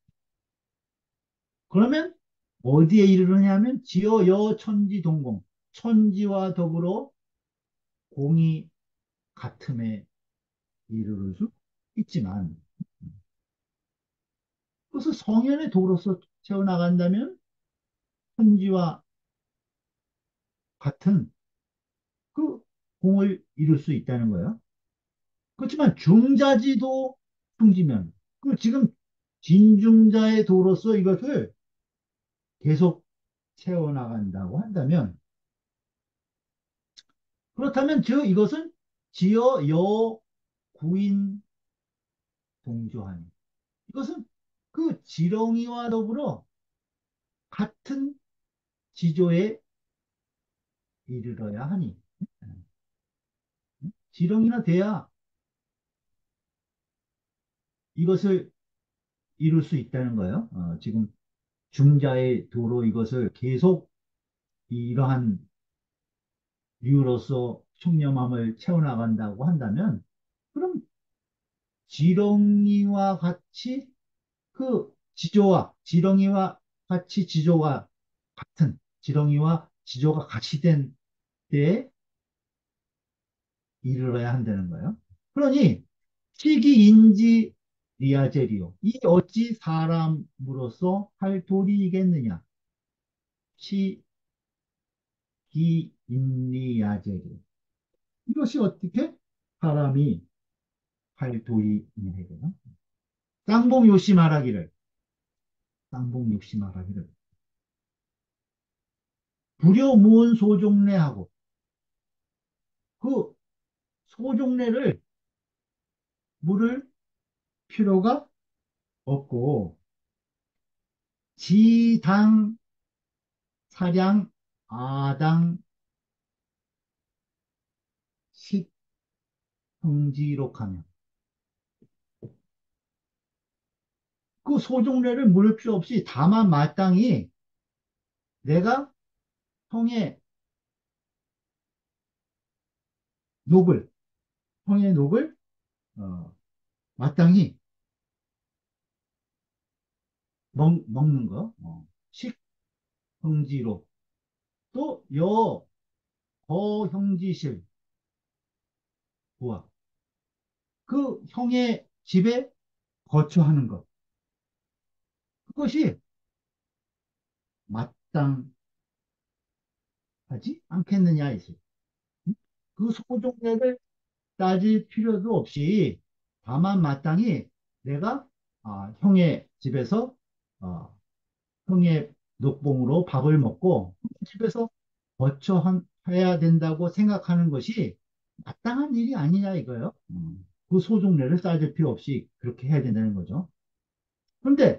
그러면 어디에 이르느냐면 지어 여천지 동공 천지와 더불어 공이 같음에 이르를 수 있지만 그것을 성현의 도로서 채워나간다면 천지와 같은 그 공을 이룰 수 있다는 거예요. 그렇지만 중자지도 풍지면 그 지금 진중자의 도로서 이것을 계속 채워나간다고 한다면 그렇다면 즉 이것은 지어 여 구인 동조하니 이것은 그 지렁이와 더불어 같은 지조에 이르러야 하니 지렁이나 돼야 이것을 이룰 수 있다는 거예요. 지금 중자의 도로 이것을 계속 이러한 류로서 흉념함을 채워나간다고 한다면 그럼 지렁이와 같이 그 지조와 지렁이와 같이 지조가 같은 지렁이와 지조가 같이 된 때에 이르러야 한다는 거예요. 그러니 시기인지 리아제리오 이 어찌 사람으로서 할 도리이겠느냐 시기인리아제리오 이것이 어떻게 사람이 할 도리이냐 쌍봉 요시 말하기를 쌍봉 요시 말하기를 불효무은 소종례하고 그 소종례를 물을 필요가 없고 지당 사량 아당 형지록하며 그 소종례를 물을 필요 없이 다만 마땅히 내가 형의 녹을 형의 녹을 어, 마땅히 먹는 거 식형지록 또 거형지실 부하 그 형의 집에 거처하는 것 그것이 마땅하지 않겠느냐 이지. 그 소종례를 따질 필요도 없이 다만 마땅히 내가 형의 집에서 어, 형의 녹봉으로 밥을 먹고 집에서 거처해야 된다고 생각하는 것이 마땅한 일이 아니냐 이거예요. 그 소종례를 따질 필요 없이 그렇게 해야 된다는 거죠. 그런데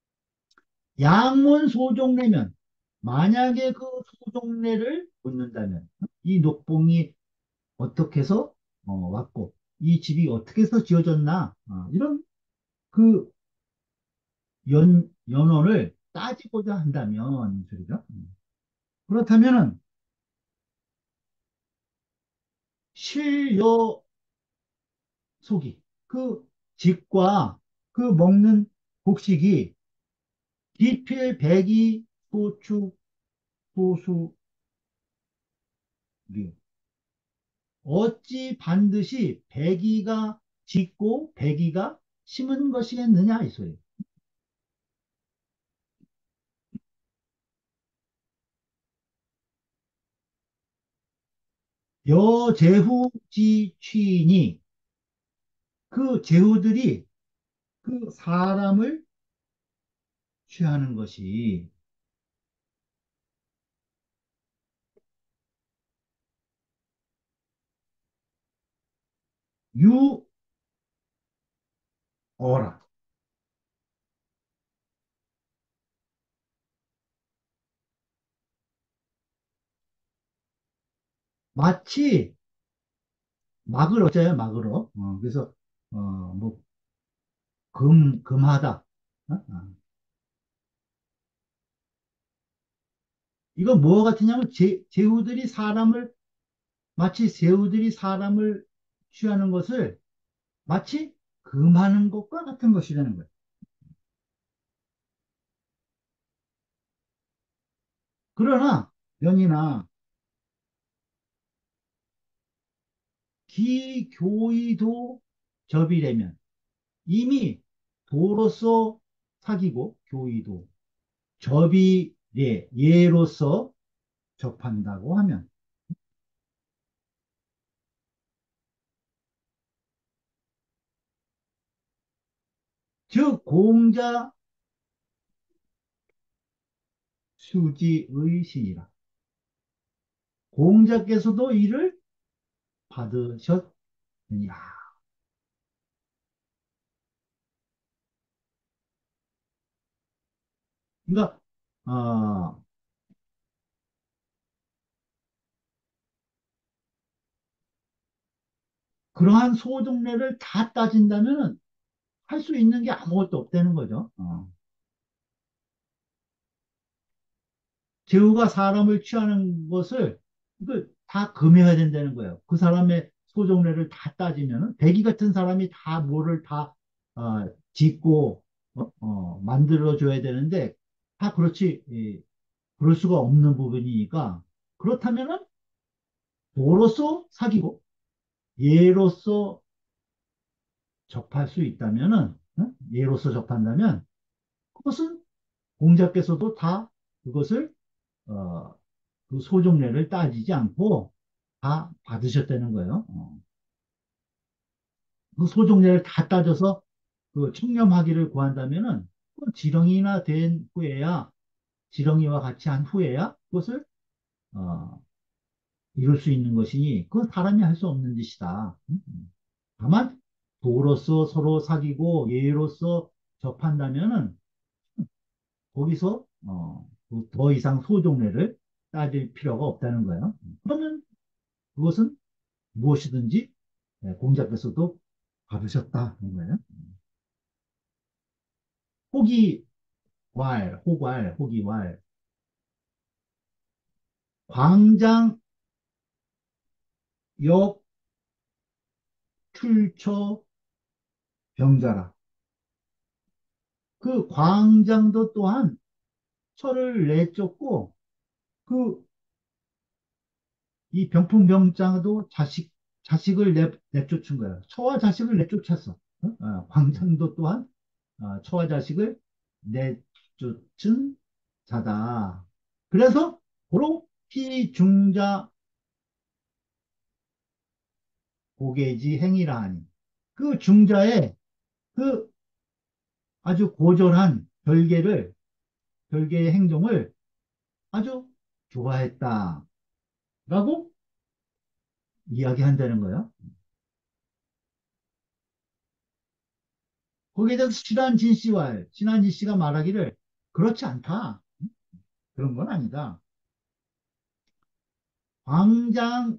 양문 소종례면 만약에 그 소종례를 묻는다면 이 녹봉이 어떻게 해서 왔고 이 집이 어떻게 해서 지어졌나 이런 그 연원을 따지고자 한다면 소리죠. 그렇다면은 실여속이 그 집과 그 먹는 곡식이 기필 백이 소축 소수류 어찌 반드시 백이가 짓고 백이가 심은 것이겠느냐 이 소리. 여제후지 취인이 그 제후들이 그 사람을 취하는 것이 유어라. 마치 막을 어짜요, 막으로. 그래서, 뭐, 금하다. 이건 뭐와 같으냐면, 제후들이 마치 제후들이 사람을 취하는 것을 마치 금하는 것과 같은 것이라는 거예요. 그러나, 연이나 기교의도 접이라면 이미 도로서 사귀고 교의도 예로서 접한다고 하면 즉 공자 수지의 신이라 공자께서도 이를 받으셨느니라. 그러니까 어, 그러한 소종례를 다 따진다면 할 수 있는 게 아무것도 없다는 거죠. 제후가 사람을 취하는 것을 다 금해야 된다는 거예요. 그 사람의 소종례를 다 따지면 대기 같은 사람이 다 뭐를 다 짓고 만들어 줘야 되는데 다 그렇지 그럴 수가 없는 부분이니까 그렇다면은 도로서 사귀고 예로서 접할 수 있다면은 예로서 접한다면 그것은 공자께서도 다 그것을 어, 그 소종례를 따지지 않고 다 받으셨다는 거예요. 그 소종례를 다 따져서 그 청렴하기를 구한다면은 그 지렁이나 된 후에야 지렁이와 같이 한 후에야 그것을 어, 이룰 수 있는 것이니 그건 사람이 할 수 없는 짓이다. 다만 도로서 서로 사귀고 예로서 접한다면은 거기서 그더 이상 소종례를 따질 필요가 없다는 거예요. 그러면 그것은 무엇이든지 공자께서도 받으셨다. 그런 거예요. 호기왈, 호괄, 호기왈. 광장 역 출처 병자라. 그 광장도 또한 철을 내쫓고 그 이 병풍병장도 자식을 내쫓은 거야. 처와 자식을 내쫓았어. 광장도 또한 처와 자식을 내쫓은 자다. 그래서 고로 피중자 고계지 행위라 하니 그 중자의 그 아주 고졸한 별개의 행동을 아주 좋아했다라고 이야기한다는 거예요. 거기에 대해서 신한진 씨가 말하기를 그렇지 않다. 그런 건 아니다. 광장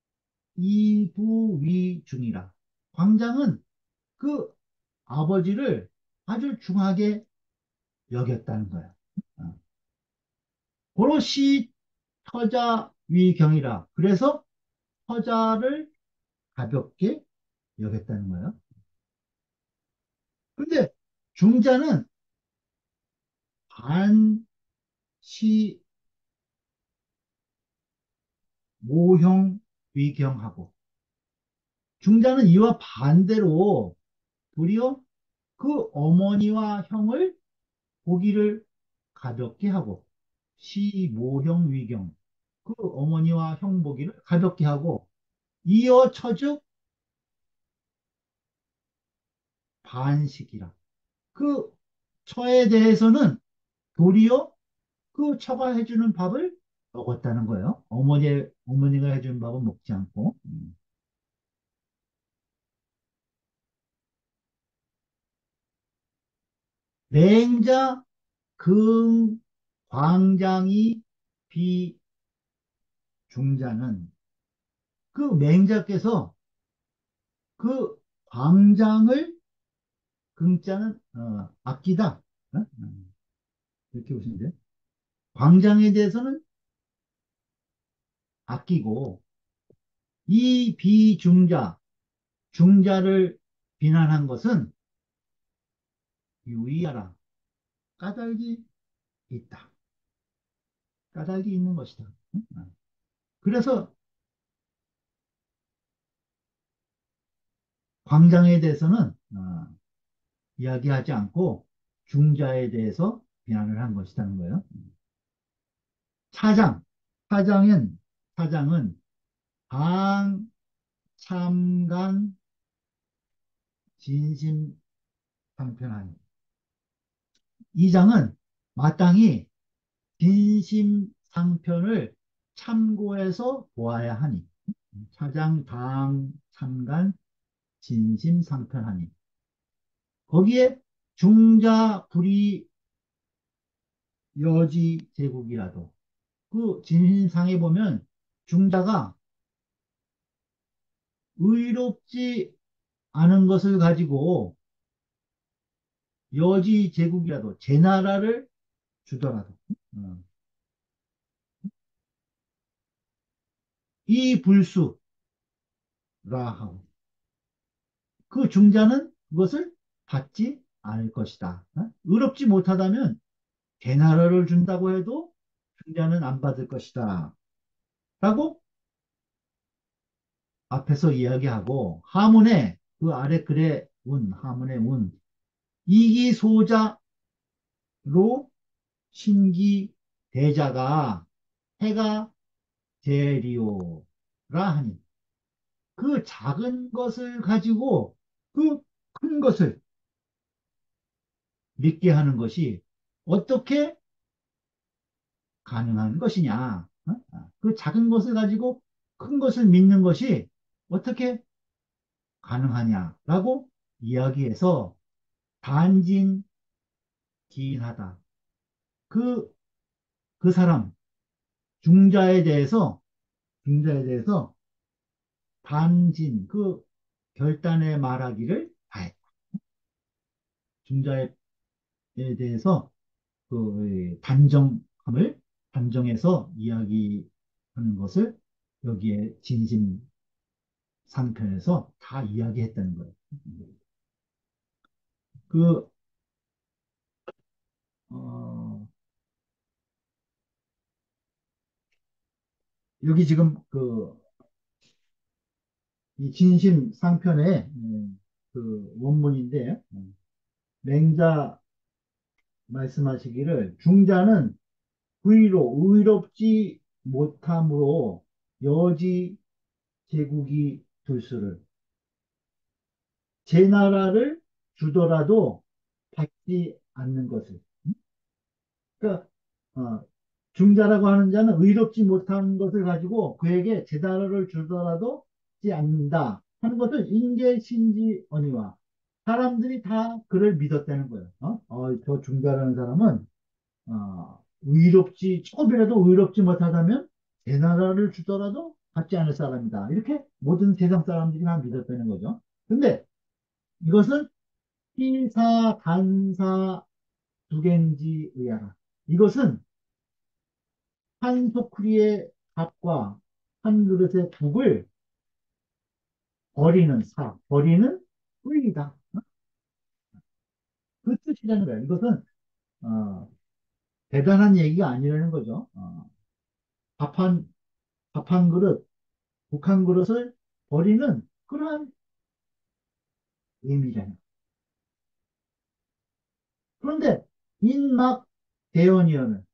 이부위 중이라. 광장은 그 아버지를 아주 중하게 여겼다는 거야. 어. 고로시 터자 위경이라. 그래서 터자를 가볍게 여겼다는 거예요. 근데 중자는 반시 모형 위경하고 중자는 이와 반대로 도리어 그 어머니와 형을 보기를 가볍게 하고 시모형 위경 그 어머니와 형 보기를 가볍게 하고 이어 처즉 반식이라 그 처에 대해서는 도리어 그 처가 해주는 밥을 먹었다는 거예요. 어머니가 해주는 밥은 먹지 않고. 맹자 금 광장이 비중자는 그 맹자께서 그 광장을 금자는 아끼다. 이렇게 보시면 돼요. 광장에 대해서는 아끼고 이 비중자, 중자를 비난한 것은 유의하라. 까닭이 있다. 까닭이 있는 것이다. 그래서 광장에 대해서는 이야기하지 않고 중자에 대해서 비난을 한 것이라는 거예요. 사장, 사장은 사장은 방참간 진심상편하니 이 장은 마땅히 진심상편을 참고해서 보아야 하니 사장 방참간 진심상편하니 거기에 중자 불이 여지 제국이라도 그 진심상에 보면 중자가 의롭지 않은 것을 가지고 여지 제국이라도 제 나라를 주더라도 어, 이 불수라 하고 그 중자는 그것을 받지 않을 것이다. 의롭지 못하다면 제 나라를 준다고 해도 중자는 안 받을 것이다. 라고 앞에서 이야기하고 하문에 그 아래 글에 하문의 이기소자로 신기 대자가 해가 제리오라 하니 그 작은 것을 가지고 그 큰 것을 믿게 하는 것이 어떻게 가능한 것이냐? 그 작은 것을 가지고 큰 것을 믿는 것이 어떻게 가능하냐라고 이야기해서 단진기인하다. 그, 그 사람, 중자에 대해서 단진, 결단에 말하기를 다했다. 중자에 대해서 그 단정함을 단정해서 이야기하는 것을 여기에 진심 상편에서 다 이야기했다는 거예요. 그, 어, 여기 지금 이 진심 상편의 그 원문인데, 맹자 말씀하시기를 중자는 의로 의롭지 못함으로 여지 제국이 둘수를 제 나라를 주더라도 받지 않는 것을. 그러니까 중자라고 하는 자는 의롭지 못한 것을 가지고 그에게 제 나라를 주더라도 받지 않는다 하는 것을 인계신지언이와 사람들이 다 그를 믿었다는 거예요. 저 중자라는 사람은 의롭지 조금이라도 의롭지 못하다면 제 나라를 주더라도 받지 않을 사람이다. 이렇게 모든 세상 사람들이 다 믿었다는 거죠. 근데 이것은 피사, 간사, 두겐지, 의하라. 이것은 한 소쿠리의 밥과 한 그릇의 국을 버리는 버리는 의이다. 그 뜻이라는 거야. 이것은 어, 대단한 얘기가 아니라는 거죠. 밥 한, 밥 한 그릇, 국 한 그릇을 버리는 그러한 의미잖아요. 그런데 인막 대언이언은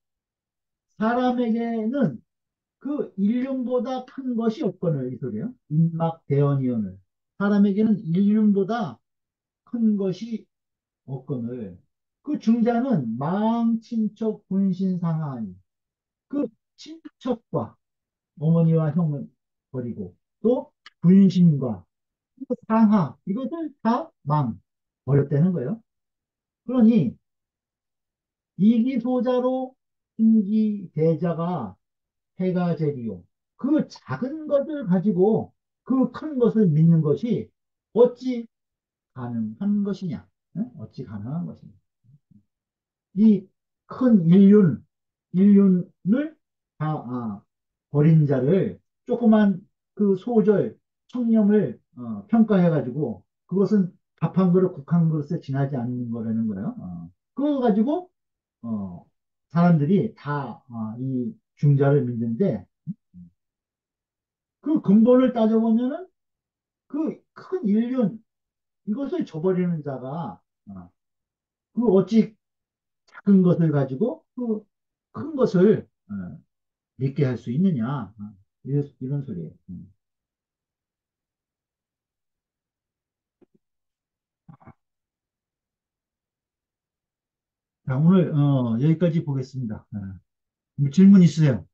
사람에게는 그 일륜보다 큰 것이 없거늘 이 소리요. 인막 대언이언을 사람에게는 일륜보다 큰 것이 없거늘 그 중자는 망친척 분신상하니 그 친척과 어머니와 형을 버리고 또 분신과 또 상하 이것을 다 버렸다는 거예요. 그러니 이기소자로 인기대자가 해가 제리요. 그 작은 것을 가지고 그 큰 것을 믿는 것이 어찌 가능한 것이냐? 응? 어찌 가능한 것이냐? 이 큰 인륜을 다 버린 자를 조그만 그 소절, 청렴을 평가해가지고 그것은 밥 한 그릇, 국 한 그릇에 지나지 않는 거라는 거예요. 그거 가지고 어, 사람들이 다 이 중자를 믿는데 그 근본을 따져보면은 그 큰 인륜 이것을 저버리는 자가 그 어찌 작은 것을 가지고 그 큰 것을 믿게 할 수 있느냐. 이런 소리예요. 자, 오늘 여기까지 보겠습니다. 뭐 질문 있으세요?